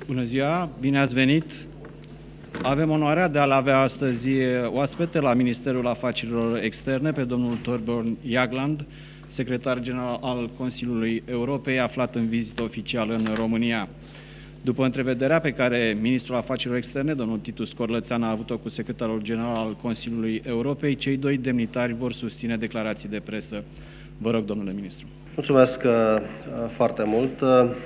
Bună ziua, bine ați venit! Avem onoarea de a-l avea astăzi oaspete la Ministerul Afacerilor Externe pe domnul Thorbjørn Jagland, secretar general al Consiliului Europei, aflat în vizită oficială în România. După întrevederea pe care Ministrul Afacerilor Externe, domnul Titus Corlățean, a avut-o cu secretarul general al Consiliului Europei, cei doi demnitari vor susține declarații de presă. Vă rog, domnule ministru. Mulțumesc foarte mult.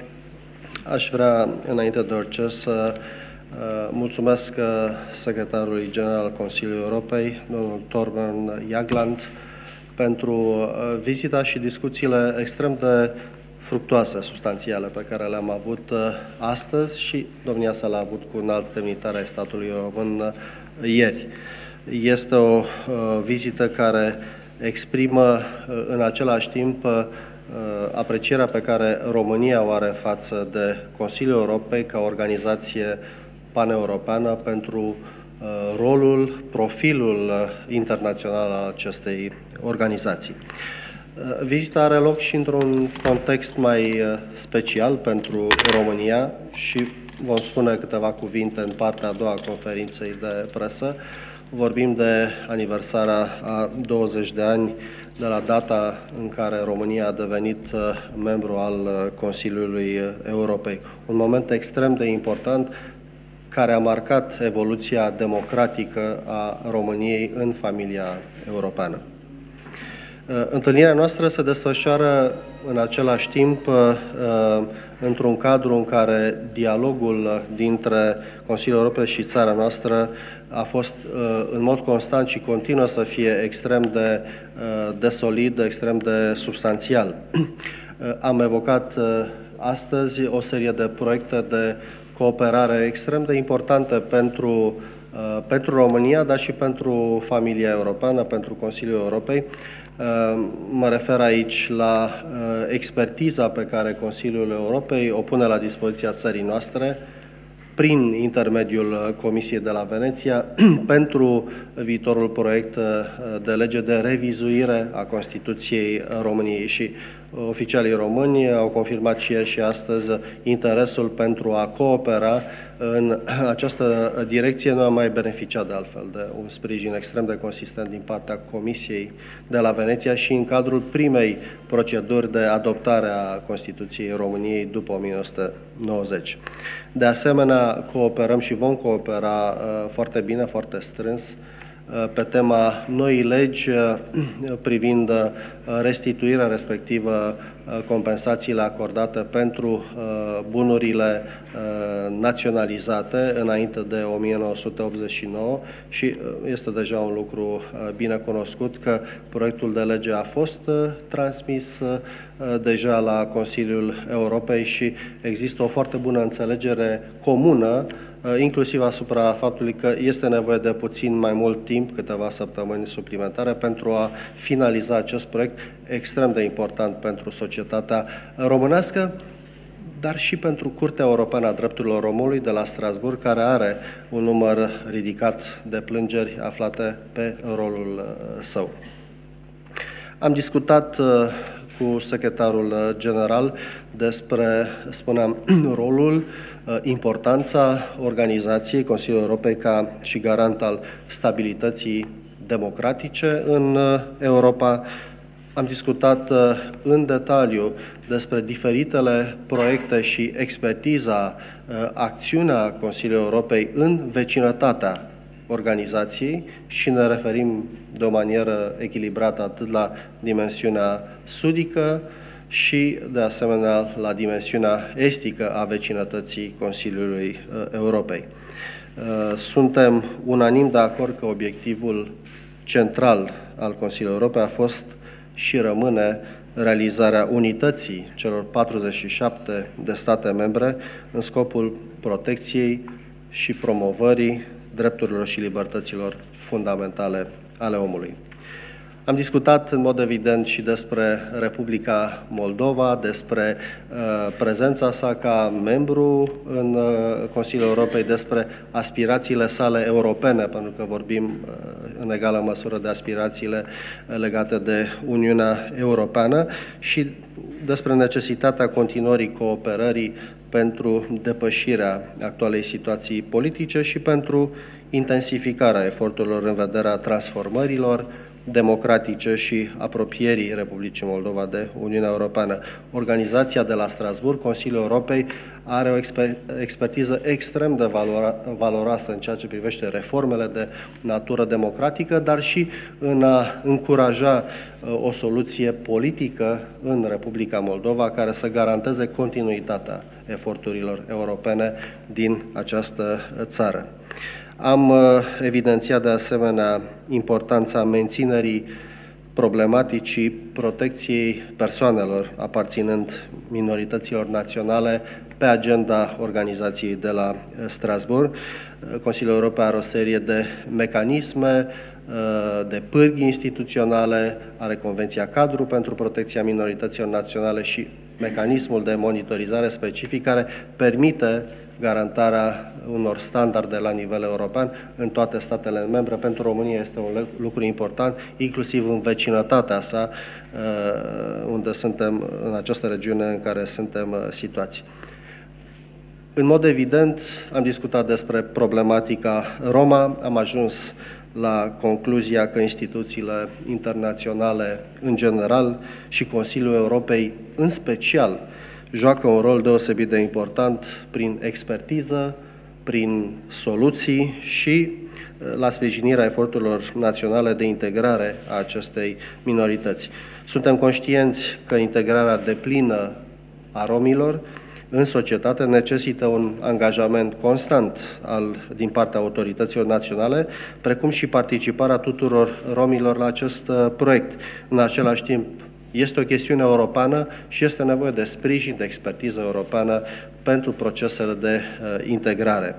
Aș vrea, înainte de orice, să mulțumesc secretarului general al Consiliului Europei, domnul Thorbjørn Jagland, pentru vizita și discuțiile extrem de fructuoase, substanțiale, pe care le-am avut astăzi și domnia sa l-a avut cu un alt demnitar ai statului român ieri. Este o vizită care exprimă în același timp aprecierea pe care România o are față de Consiliul Europei ca organizație paneuropeană pentru rolul, profilul internațional al acestei organizații. Vizita are loc și într-un context mai special pentru România și vom spune câteva cuvinte în partea a doua a conferinței de presă. Vorbim de aniversarea a 20 de ani de la data în care România a devenit membru al Consiliului Europei. Un moment extrem de important care a marcat evoluția democratică a României în familia europeană. Întâlnirea noastră se desfășoară în același timp într-un cadru în care dialogul dintre Consiliul Europei și țara noastră a fost în mod constant și continuă să fie extrem de solid, extrem de substanțial. Am evocat astăzi o serie de proiecte de cooperare extrem de importante pentru România, dar și pentru familia europeană, pentru Consiliul Europei. Mă refer aici la expertiza pe care Consiliul Europei o pune la dispoziția țării noastre prin intermediul Comisiei de la Veneția pentru viitorul proiect de lege de revizuire a Constituției României și oficialii români au confirmat și ieri și astăzi interesul pentru a coopera în această direcție. Noi am mai beneficiat de altfel de un sprijin extrem de consistent din partea Comisiei de la Veneția și în cadrul primei proceduri de adoptare a Constituției României după 1990. De asemenea, cooperăm și vom coopera foarte bine, foarte strâns pe tema noii legi privind restituirea, respectivă compensațiile acordate pentru bunurile naționalizate înainte de 1989 și este deja un lucru bine cunoscut că proiectul de lege a fost transmis deja la Consiliul Europei și există o foarte bună înțelegere comună, inclusiv asupra faptului că este nevoie de puțin mai mult timp, câteva săptămâni suplimentare, pentru a finaliza acest proiect extrem de important pentru societatea românească, dar și pentru Curtea Europeană a Drepturilor Omului de la Strasbourg, care are un număr ridicat de plângeri aflate pe rolul său. Am discutat cu secretarul general despre, spuneam, rolul, importanța organizației Consiliului Europei ca și garant al stabilității democratice în Europa. Am discutat în detaliu despre diferitele proiecte și expertiza, acțiunea Consiliului Europei în vecinătatea organizației și ne referim de o manieră echilibrată atât la dimensiunea sudică și, de asemenea, la dimensiunea estică a vecinătății Consiliului Europei. Suntem unanim de acord că obiectivul central al Consiliului Europei a fost și rămâne realizarea unității celor 47 de state membre în scopul protecției și promovării drepturilor și libertăților fundamentale ale omului. Am discutat în mod evident și despre Republica Moldova, despre prezența sa ca membru în Consiliul Europei, despre aspirațiile sale europene, pentru că vorbim în egală măsură de aspirațiile legate de Uniunea Europeană și despre necesitatea continuării cooperării pentru depășirea actualei situații politice și pentru intensificarea eforturilor în vederea transformărilor democratice și apropierii Republicii Moldova de Uniunea Europeană. Organizația de la Strasbourg, Consiliul Europei, are o expertiză extrem de valoroasă în ceea ce privește reformele de natură democratică, dar și în a încuraja o soluție politică în Republica Moldova care să garanteze continuitatea eforturilor europene din această țară. Am evidențiat de asemenea importanța menținerii problematicii protecției persoanelor aparținând minorităților naționale pe agenda organizației de la Strasbourg. Consiliul Europei are o serie de mecanisme, de pârghii instituționale, are Convenția Cadru pentru protecția minorităților naționale și mecanismul de monitorizare specific care permite garantarea unor standarde la nivel european în toate statele membre. Pentru România este un lucru important, inclusiv în vecinătatea sa, unde suntem, în această regiune în care suntem situați. În mod evident, am discutat despre problematica Roma, am ajuns la concluzia că instituțiile internaționale în general și Consiliul Europei în special joacă un rol deosebit de important prin expertiză, prin soluții și la sprijinirea eforturilor naționale de integrare a acestei minorități. Suntem conștienți că integrarea deplină a romilor în societate necesită un angajament constant din partea autorităților naționale, precum și participarea tuturor romilor la acest proiect. În același timp, este o chestiune europeană și este nevoie de sprijin, de expertiză europeană pentru procesele de integrare.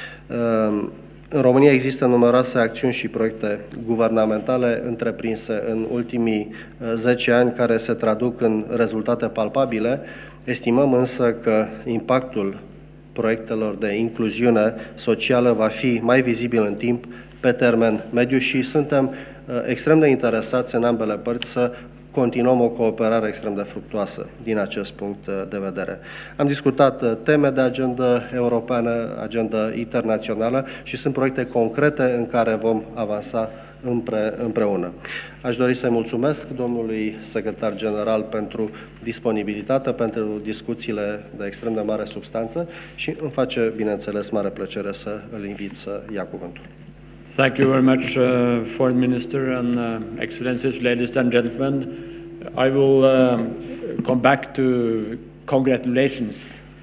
În România există numeroase acțiuni și proiecte guvernamentale întreprinse în ultimii 10 ani care se traduc în rezultate palpabile. Estimăm însă că impactul proiectelor de incluziune socială va fi mai vizibil în timp, pe termen mediu și suntem extrem de interesați în ambele părți să continuăm o cooperare extrem de fructuoasă din acest punct de vedere. Am discutat teme de agenda europeană, agenda internațională și sunt proiecte concrete în care vom avansa împreună. Aș dori să-i mulțumesc domnului secretar general pentru disponibilitate, pentru discuțiile de extrem de mare substanță și îmi face, bineînțeles, mare plăcere să îl invit să ia cuvântul. Thank you very much, Foreign Minister and Excellencies, ladies and gentlemen. I will come back to congratulations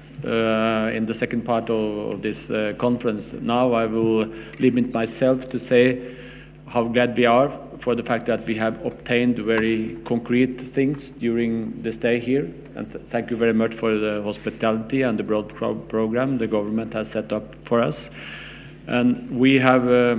in the second part of this conference. Now I will limit myself to say how glad we are for the fact that we have obtained very concrete things during the stay here. And thank you very much for the hospitality and the broad program the government has set up for us. And we have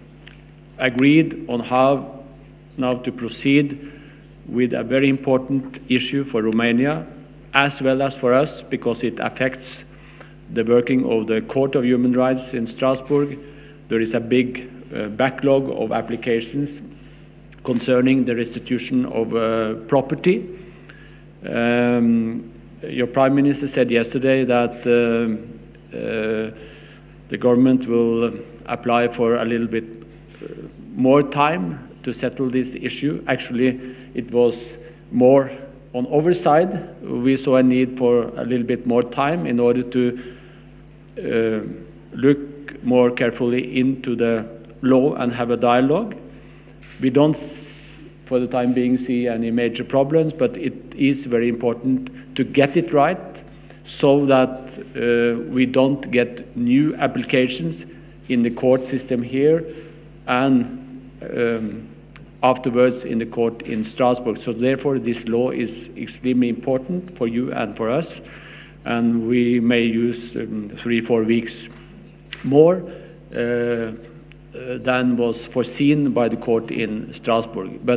agreed on how now to proceed with a very important issue for Romania, as well as for us, because it affects the working of the Court of Human Rights in Strasbourg. There is a big backlog of applications concerning the restitution of property. Your Prime Minister said yesterday that the government will apply for a little bit more time to settle this issue. Actually, it was more on our side. We saw a need for a little bit more time in order to look more carefully into the law and have a dialogue. We don't, for the time being, see any major problems, but it is very important to get it right so that we don't get new applications in the court system here and afterwards in the court in Strasbourg. So therefore this law is extremely important for you and for us, and we may use 3-4 weeks more than was foreseen by the court in Strasbourg. But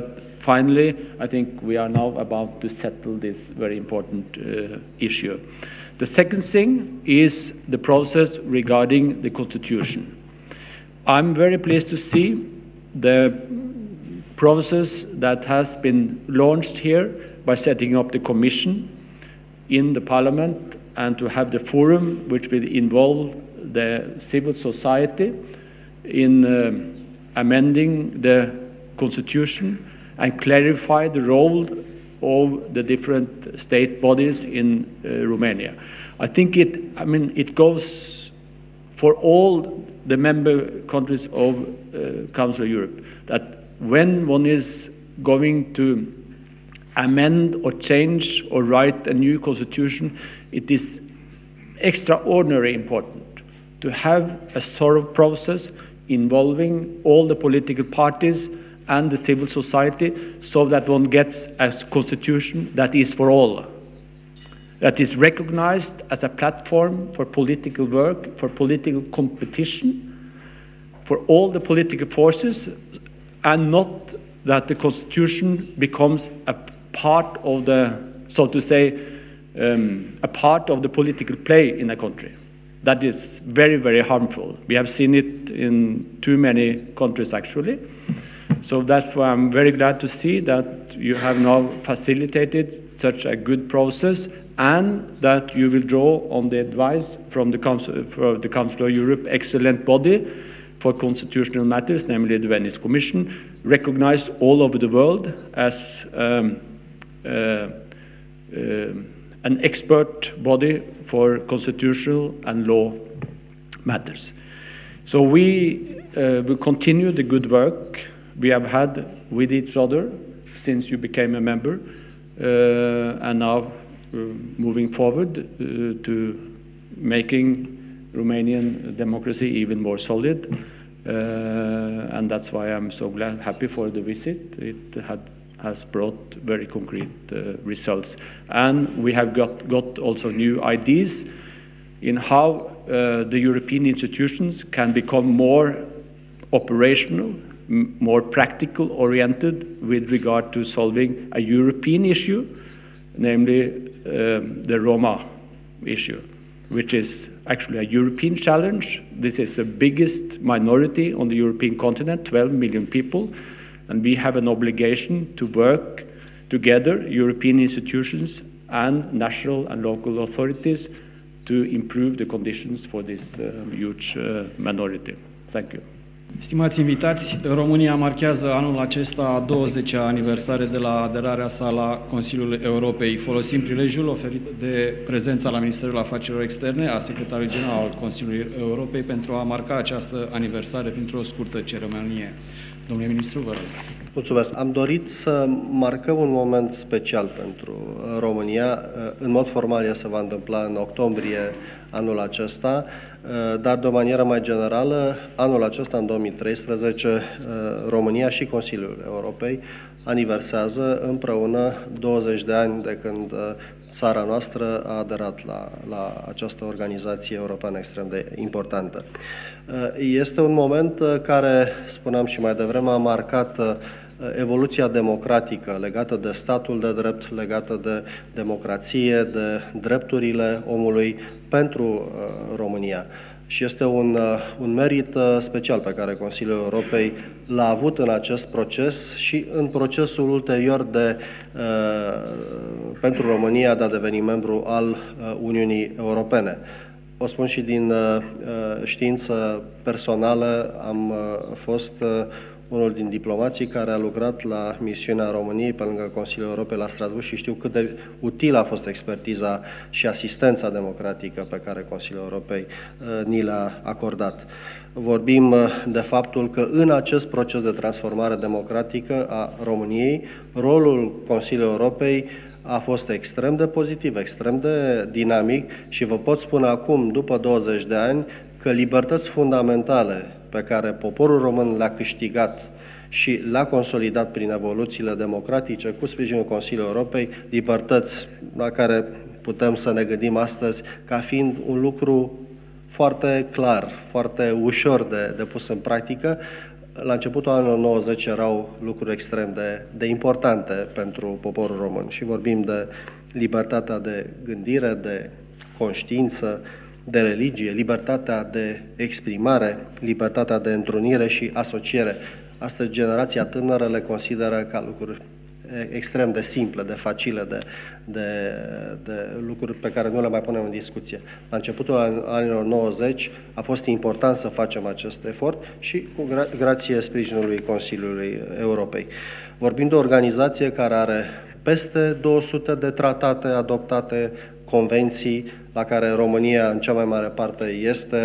finally, I think we are now about to settle this very important issue. The second thing is the process regarding the constitution. I'm very pleased to see the process that has been launched here by setting up the commission in the parliament and to have the forum which will involve the civil society in amending the constitution and clarify the role of the different state bodies in Romania. I think it goes for all the member countries of Council of Europe that when one is going to amend or change or write a new constitution, it is extraordinarily important to have a thorough process involving all the political parties and the civil society so that one gets a constitution that is for all, that is recognized as a platform for political work, for political competition, for all the political forces, and not that the constitution becomes a part of the, so to say, a part of the political play in a country. That is very, very harmful. We have seen it in too many countries, actually. So that's why I'm very glad to see that you have now facilitated such a good process and that you will draw on the advice from the Council of Europe, excellent body for constitutional matters, namely the Venice Commission, recognized all over the world as an expert body for constitutional and law matters. So we will continue the good work we have had with each other since you became a member, and now moving forward to making Romanian democracy even more solid. And that's why I'm so happy for the visit. It has brought very concrete results. And we have got also new ideas in how the European institutions can become more operational, more practical oriented with regard to solving a European issue, namely the Roma issue, which is actually a European challenge. This is the biggest minority on the European continent, 12 million people, and we have an obligation to work together, European institutions and national and local authorities, to improve the conditions for this huge minority. Thank you. Stimați invitați, România marchează anul acesta a 20-a aniversare de la aderarea sa la Consiliul Europei. Folosim prilejul oferit de prezența la Ministerul Afacerilor Externe a Secretarului General al Consiliului Europei pentru a marca această aniversare printr-o scurtă ceremonie. Domnule Ministru, vă rog. Mulțumesc. Am dorit să marcăm un moment special pentru România. În mod formal, ea se va întâmpla în octombrie anul acesta, dar de o manieră mai generală, anul acesta, în 2013, România și Consiliul Europei aniversează împreună 20 de ani de când țara noastră a aderat la această organizație europeană extrem de importantă. Este un moment care, spuneam și mai devreme, a marcat evoluția democratică legată de statul de drept, legată de democrație, de drepturile omului pentru România. Și este un merit special pe care Consiliul Europei l-a avut în acest proces și în procesul ulterior pentru România de a deveni membru al Uniunii Europene. O spun și din știință personală, am fost unul din diplomații care a lucrat la misiunea României pe lângă Consiliul Europei la Strasbourg și știu cât de utilă a fost expertiza și asistența democratică pe care Consiliul Europei ni le-a acordat. Vorbim de faptul că în acest proces de transformare democratică a României, rolul Consiliului Europei a fost extrem de pozitiv, extrem de dinamic și vă pot spune acum, după 20 de ani, că libertăți fundamentale pe care poporul român le-a câștigat și le-a consolidat prin evoluțiile democratice cu sprijinul Consiliului Europei, libertăți la care putem să ne gândim astăzi ca fiind un lucru foarte clar, foarte ușor de pus în practică, la începutul anilor 90 erau lucruri extrem de importante pentru poporul român și vorbim de libertatea de gândire, de conștiință, de religie, libertatea de exprimare, libertatea de întrunire și asociere. Astăzi, generația tânără le consideră ca lucruri extrem de simple, de facile, de lucruri pe care nu le mai punem în discuție. La începutul anilor 90 a fost important să facem acest efort și cu grație sprijinului Consiliului Europei. Vorbim de o organizație care are peste 200 de tratate adoptate, convenții la care România în cea mai mare parte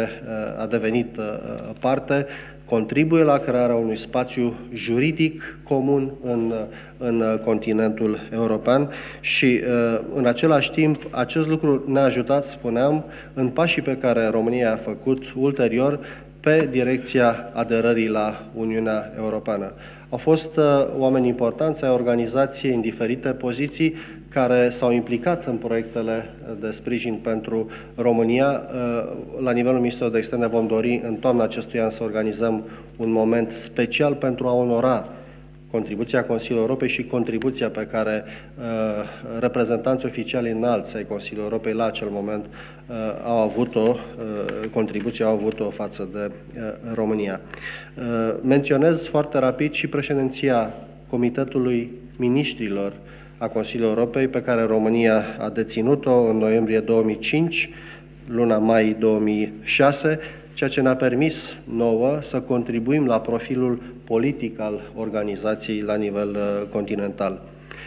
a devenit parte, contribuie la crearea unui spațiu juridic comun în continentul european și în același timp acest lucru ne-a ajutat, spuneam, în pașii pe care România a făcut ulterior pe direcția aderării la Uniunea Europeană. Au fost oameni importanți ai organizației în diferite poziții care s-au implicat în proiectele de sprijin pentru România. La nivelul Ministerului de Externe vom dori în toamna acestui an să organizăm un moment special pentru a onora contribuția Consiliului Europei și contribuția pe care reprezentanții oficiali înalți ai Consiliului Europei la acel moment au avut-o, contribuția au avut-o față de România. Menționez foarte rapid și președinția Comitetului Miniștrilor a Consiliului Europei, pe care România a deținut-o în noiembrie 2005, luna mai 2006, ceea ce ne-a permis nouă să contribuim la profilul politic al organizației la nivel continental.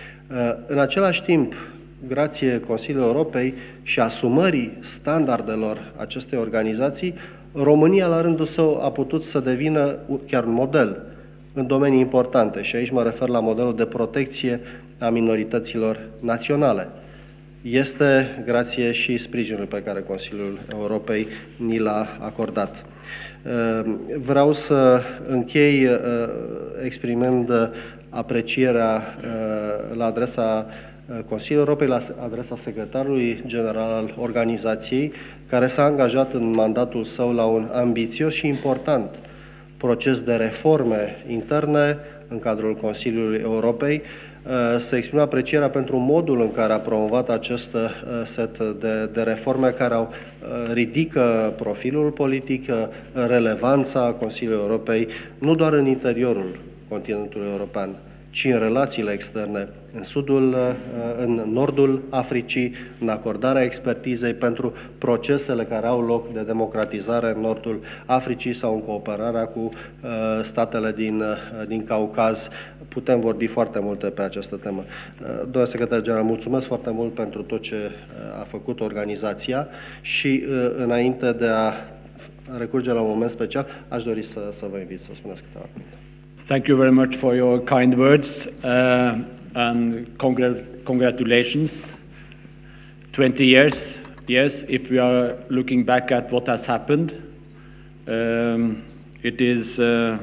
În același timp, grație Consiliului Europei și asumării standardelor acestei organizații, România, la rândul său, a putut să devină chiar un model în domenii importante și aici mă refer la modelul de protecție a minorităților naționale. Este grație și sprijinul pe care Consiliul Europei ni l-a acordat. Vreau să închei exprimând aprecierea la adresa Consiliului Europei, la adresa secretarului general al organizației, care s-a angajat în mandatul său la un ambițios și important proces de reforme interne în cadrul Consiliului Europei, să exprim aprecierea pentru modul în care a promovat acest set de reforme care ridică profilul politic, relevanța Consiliului Europei, nu doar în interiorul continentului european, ci în relațiile externe, în nordul Africii, în acordarea expertizei pentru procesele care au loc de democratizare în nordul Africii sau în cooperarea cu statele din Caucaz. Putem vorbi foarte multe pe această temă. Domnule secretar general, mulțumesc foarte mult pentru tot ce a făcut organizația și înainte de a recurge la un moment special, aș dori să vă invit să spuneți câteva cuvinte. Thank you very much for your kind words and congratulations. 20 years, yes, if we are looking back at what has happened, it is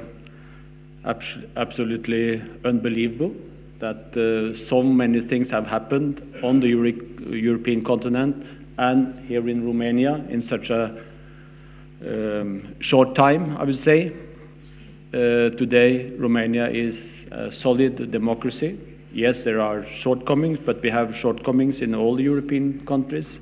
absolutely unbelievable that so many things have happened on the European continent and here in Romania in such a short time, I would say. Today, Romania is a solid democracy. Yes, there are shortcomings, but we have shortcomings in all the European countries.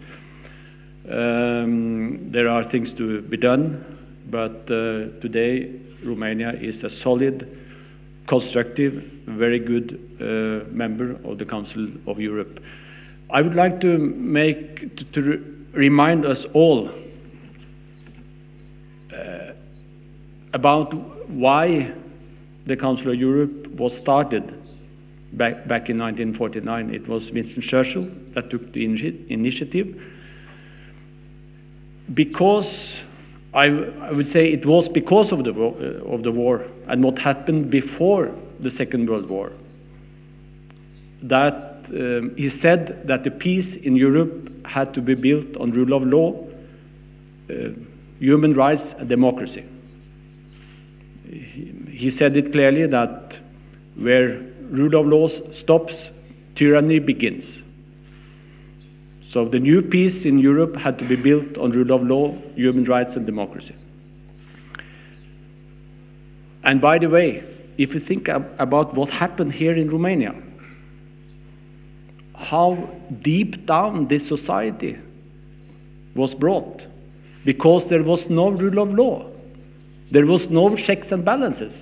There are things to be done, but today, Romania is a solid, constructive, very good member of the Council of Europe. I would like to remind us all about why the Council of Europe was started back in 1949. It was Winston Churchill that took the initiative. Because I would say it was because of the war and what happened before the Second World War that he said that the peace in Europe had to be built on rule of law, human rights and democracy. He said it clearly that where rule of law stops, tyranny begins. So the new peace in Europe had to be built on rule of law, human rights and democracy. And by the way, if you think about what happened here in Romania, how deep down this society was brought, because there was no rule of law. There was no checks and balances.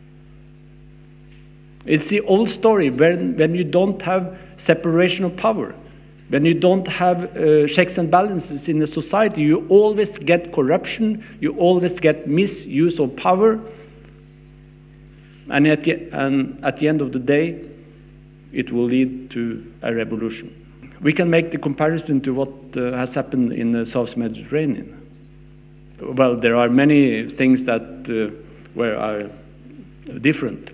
It's the old story when you don't have separation of power, when you don't have checks and balances in a society, you always get corruption, you always get misuse of power, and at the end of the day, it will lead to a revolution. We can make the comparison to what has happened in the South Mediterranean. Well, there are many things that are different.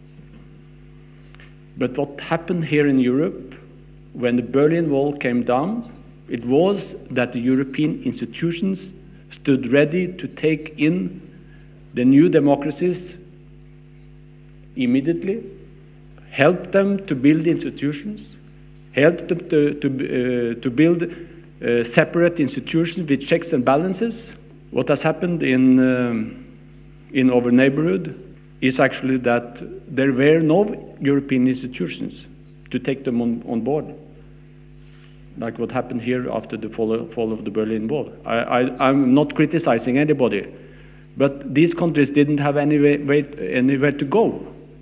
But what happened here in Europe, when the Berlin Wall came down, it was that the European institutions stood ready to take in the new democracies immediately, help them to build institutions, help them to build separate institutions with checks and balances. What has happened in our neighborhood is actually that there were no European institutions to take them on board, like what happened here after the fall of the Berlin Wall. I'm not criticizing anybody, but these countries didn't have anywhere to go.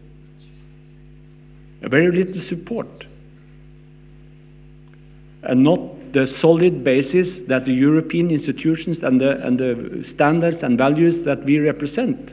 Very little support, and not the solid basis that the European institutions and the standards and values that we represent.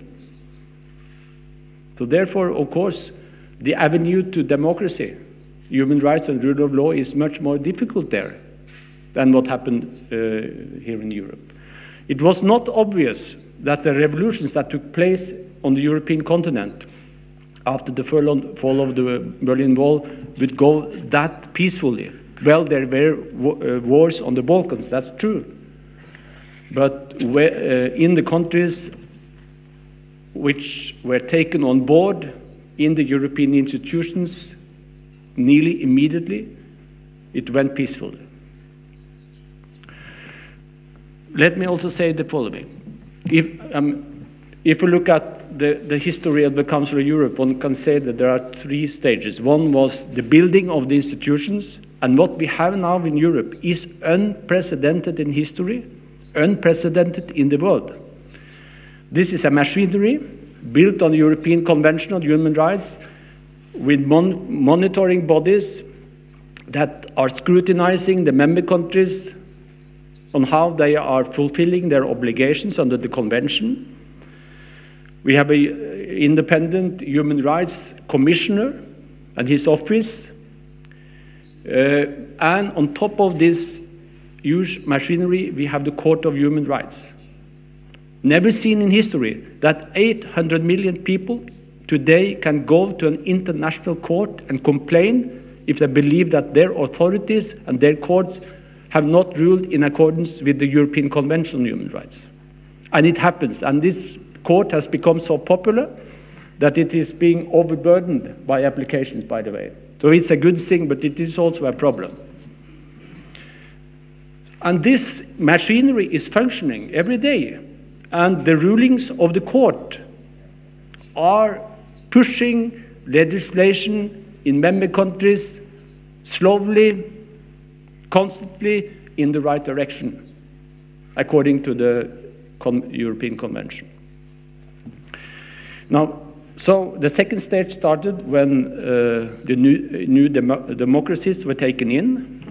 So therefore, of course, the avenue to democracy, human rights and rule of law is much more difficult there than what happened here in Europe. It was not obvious that the revolutions that took place on the European continent after the fall of the Berlin Wall would go that peacefully. Well, there were wars on the Balkans, that's true. But in the countries which were taken on board in the European institutions nearly immediately, it went peacefully. Let me also say the following. If we look at the history of the Council of Europe, one can say that there are three stages. One was the building of the institutions, and what we have now in Europe is unprecedented in history, unprecedented in the world. This is a machinery built on the European Convention on Human Rights with monitoring bodies that are scrutinizing the member countries on how they are fulfilling their obligations under the Convention. We have an independent human rights commissioner and his office. And on top of this huge machinery, we have the Court of Human Rights. Never seen in history that 800 million people today can go to an international court and complain if they believe that their authorities and their courts have not ruled in accordance with the European Convention on Human Rights. And it happens, and this court has become so popular that it is being overburdened by applications, by the way. So it's a good thing, but it is also a problem. And this machinery is functioning every day, and the rulings of the court are pushing legislation in member countries slowly, constantly in the right direction, according to the European Convention. Now, so the second stage started when the new democracies were taken in.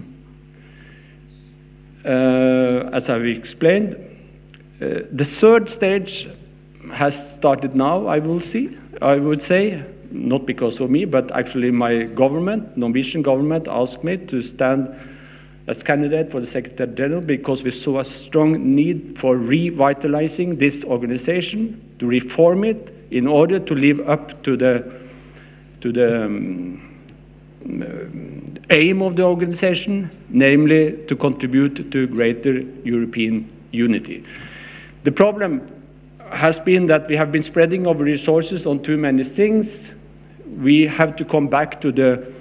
As I've explained, the third stage has started now, I would say, not because of me, but actually my government, Norwegian government, asked me to stand as candidate for the Secretary General because we saw a strong need for revitalizing this organization, to reform it in order to live up to the aim of the organization, namely to contribute to greater European unity. The problem has been that we have been spreading our resources on too many things. We have to come back to the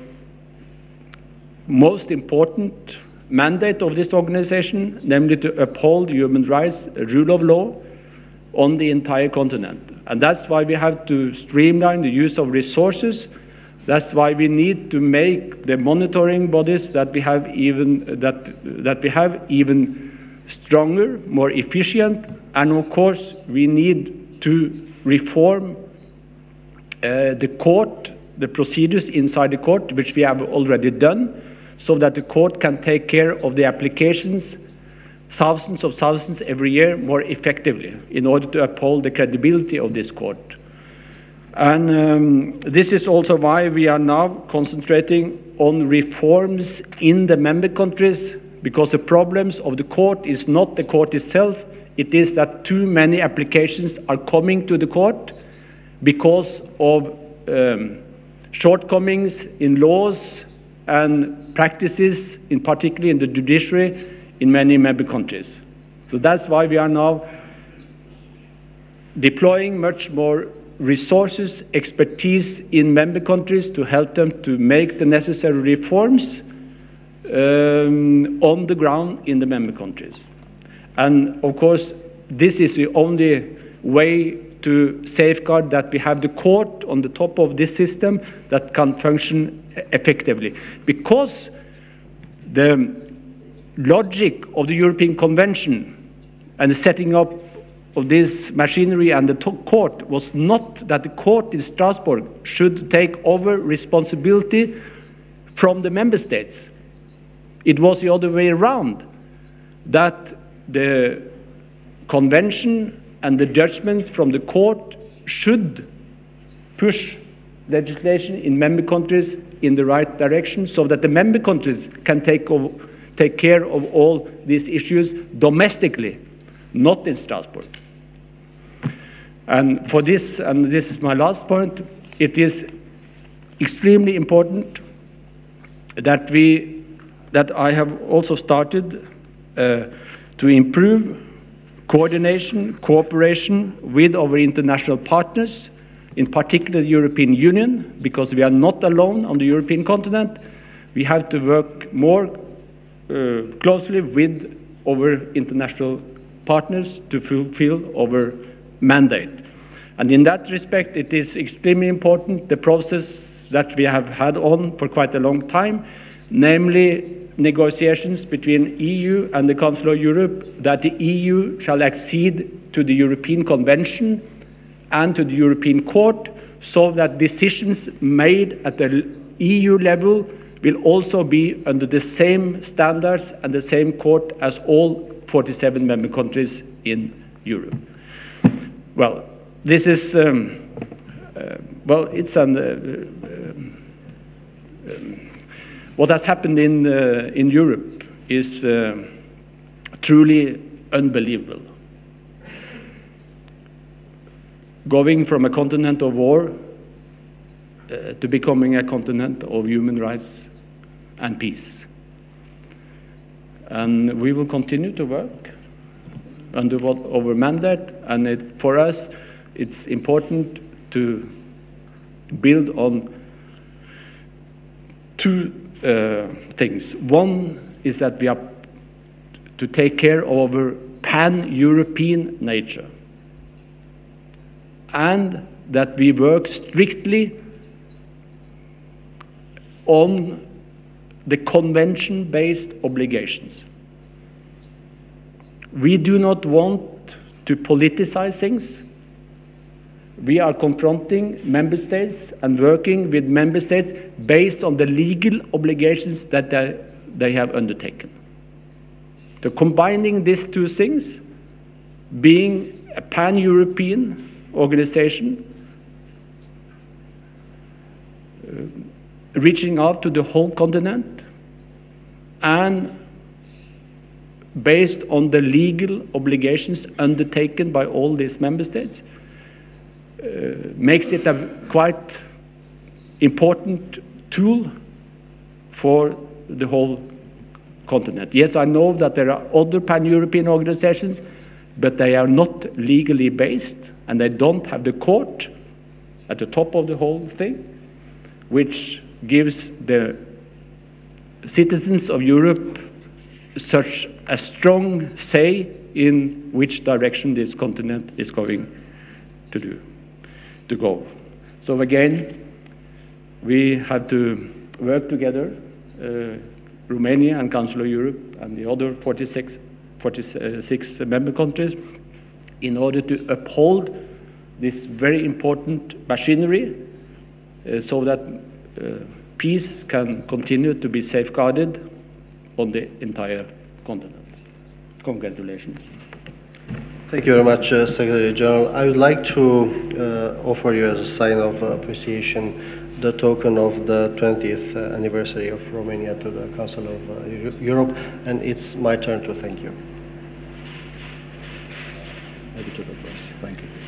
most important mandate of this organization, namely to uphold human rights, rule of law on the entire continent. And that's why we have to streamline the use of resources. That's why we need to make the monitoring bodies that we have even stronger, more efficient, and of course we need to reform the court, the procedures inside the court, which we have already done, so that the court can take care of the applications, thousands of thousands every year, more effectively in order to uphold the credibility of this court. And this is also why we are now concentrating on reforms in the member countries, because the problems of the court is not the court itself, it is that too many applications are coming to the court because of shortcomings in laws and practices, in particular in the judiciary, in many member countries. So that's why we are now deploying much more resources, expertise in member countries to help them to make the necessary reforms on the ground in the member countries. And of course, this is the only way to safeguard that we have the court on the top of this system that can function effectively. Because the logic of the European Convention and the setting up of this machinery and the court was not that the court in Strasbourg should take over responsibility from the member states. It was the other way around, that the convention and the judgment from the court should push legislation in member countries in the right direction, so that the member countries can take care of all these issues domestically, not in Strasbourg. And for this, and this is my last point, it is extremely important that I have also started to improve coordination, cooperation with our international partners, in particular the European Union, because we are not alone on the European continent. We have to work more closely with our international partners to fulfill our mandate. And in that respect, it is extremely important, the process that we have had on for quite a long time, namely negotiations between EU and the Council of Europe, that the EU shall accede to the European Convention and to the European Court, so that decisions made at the EU level will also be under the same standards and the same court as all 47 member countries in Europe. Well, this is, it's what has happened in Europe is truly unbelievable. Going from a continent of war to becoming a continent of human rights and peace. And we will continue to work under our mandate, and for us it's important to build on two things. One is that we are to take care of our pan-European nature, and that we work strictly on the convention-based obligations. We do not want to politicize things. We are confronting member states and working with member states based on the legal obligations that they have undertaken. So combining these two things, being a pan-European organization, reaching out to the whole continent, and based on the legal obligations undertaken by all these member states, makes it a quite important tool for the whole continent. Yes, I know that there are other pan-European organizations, but they are not legally based, and they don't have the court at the top of the whole thing, which gives the citizens of Europe such a strong say in which direction this continent is going to do. to go. So again, we have to work together, Romania and Council of Europe and the other 46 member countries, in order to uphold this very important machinery so that peace can continue to be safeguarded on the entire continent. Congratulations. Thank you very much, Secretary General. I would like to offer you as a sign of appreciation the token of the 20th anniversary of Romania to the Council of Europe, and it's my turn to thank you. Maybe to the first. Thank you.